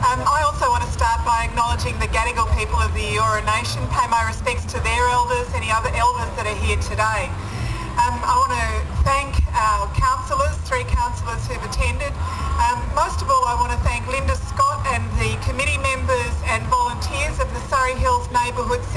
I also want to start by acknowledging the Gadigal people of the Eora Nation, pay my respects to their elders, any other elders that are here today. I want to thank our councillors, 3 councillors who've attended. Most of all, I want to thank Linda Scott and the committee members and volunteers of the Surry Hills Neighbourhood